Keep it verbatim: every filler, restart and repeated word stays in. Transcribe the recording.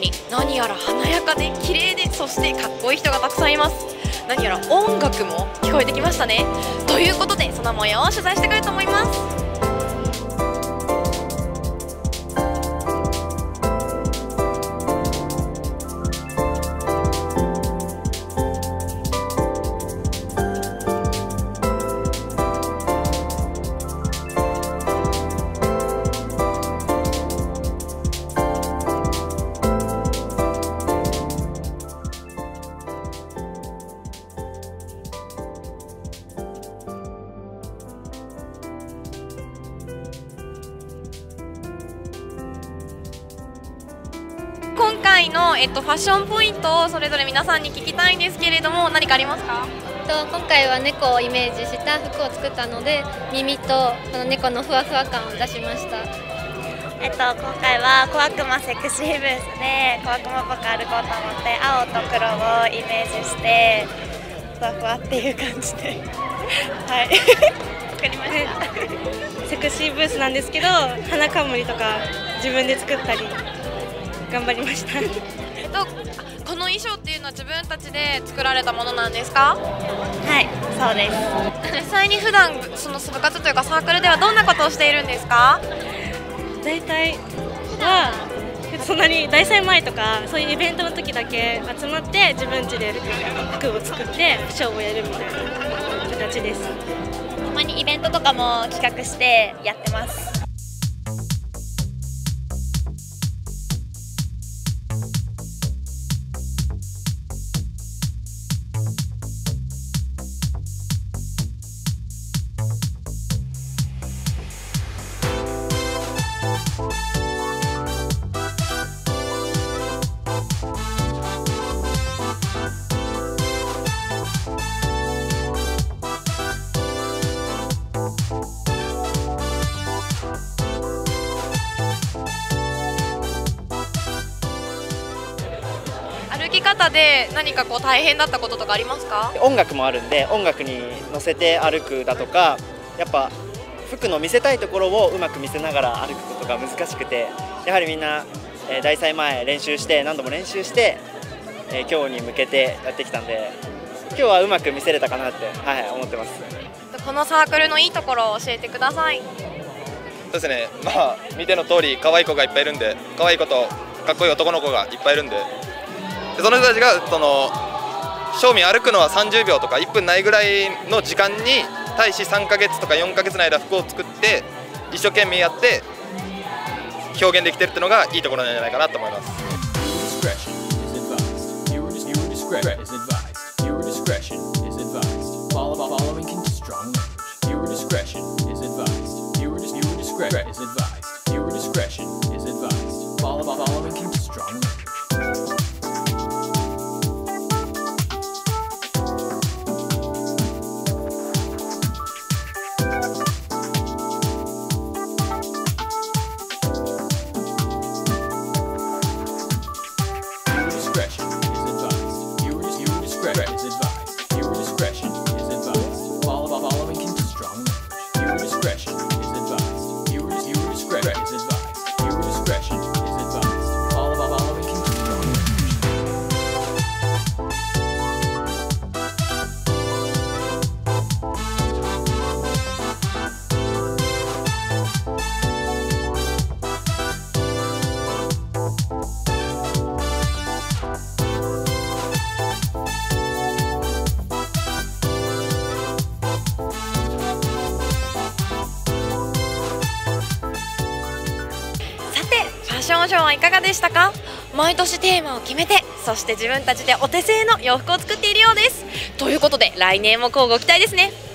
に何やら華やかで綺麗で、そしてかっこいい人がたくさんいます。何やら音楽も聞こえてきましたね。ということでその模様を取材してくると思います。今回の、えっと、ファッションポイントをそれぞれ皆さんに聞きたいんですけれども、何かありますか？ と今回は猫をイメージした服を作ったので、耳とこの猫のふわふわ感を出しました。 えっと、今回は小悪魔セクシーブースで小悪魔っぽく歩こうと思って、青と黒をイメージしてふわふわっていう感じではい作りました。 セクシーブースなんですけど、花冠とか自分で作ったり頑張りましたえっと、この衣装っていうのは自分たちで作られたものなんですか？ はい、そうです。 実際に普段その部活というかサークルではどんなことをしているんですか？ 大体はそんなに大祭前とかそういうイベントの時だけ集まって自分家で服を作ってショーをやるみたいな形です。 たまにイベントとかも企画してやってます。 歩き方で何かこう大変だったこととかありますか？ 音楽もあるんで、音楽に乗せて歩くだとか、やっぱ服の見せたいところをうまく見せながら歩くことが難しくて、やはりみんな、えー、大祭前練習して何度も練習して、えー、今日に向けてやってきたんで、今日はうまく見せれたかなって、はい、思ってます。 このサークルのいいところを教えてください。 そうですね、まあ見ての通り可愛い子がいっぱいいるんで、可愛い子とかっこいい男の子がいっぱいいるんで、でその人たちがその正面歩くのはさんじゅうびょうとかいっぷんないぐらいの時間に対しさんかげつとかよんかげつの間服を作って一生懸命やって表現できてるっていうのがいいところなんじゃないかなと思います。 ファッションショーはいかがでしたか？毎年テーマを決めて、そして自分たちでお手製の洋服を作っているようです。ということで来年も乞うご期待ですね。